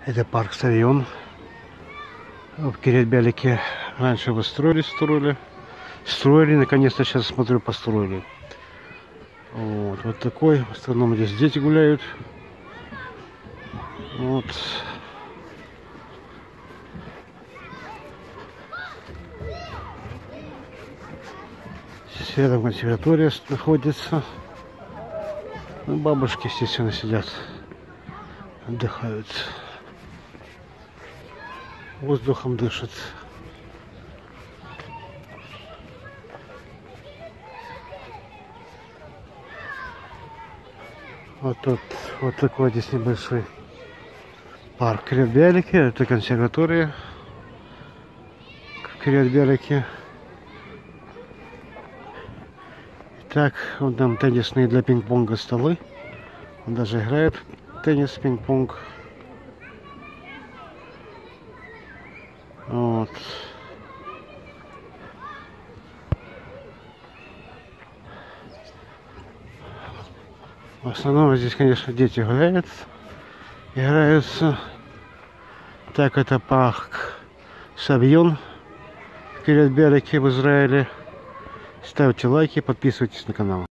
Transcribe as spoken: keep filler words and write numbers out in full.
Это парк Савион. В Кирьят-Бялике раньше его строили, строили. Строили, наконец-то сейчас смотрю, построили. Вот, вот такой. В основном здесь дети гуляют. Вот. Рядом консерватория находится. Ну, бабушки, естественно, сидят, отдыхают. Воздухом дышат. Вот тут вот такой здесь небольшой парк Кирьят-Бялике. Это консерватория в Кирьят-Бялике. Так, вот там теннисные для пинг-понга столы. Он даже играет в теннис, пинг-понг. Вот. В основном здесь, конечно, дети гуляют, играются. Так, это парк Савион в Кирьят-Бялике в Израиле. Ставьте лайки, подписывайтесь на канал.